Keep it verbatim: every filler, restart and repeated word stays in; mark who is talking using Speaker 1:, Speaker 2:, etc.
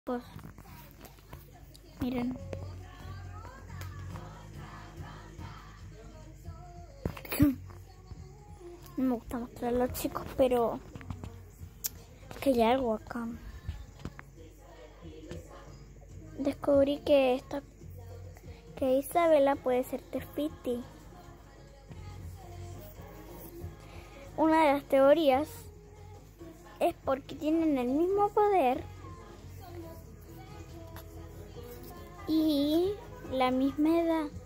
Speaker 1: Pues, miren. No me gusta mostrarlo, chicos, pero que hay algo acá. Descubrí que esta que Isabela puede ser tefiti. Una de las teorías es porque tienen el mismo poder y la misma edad.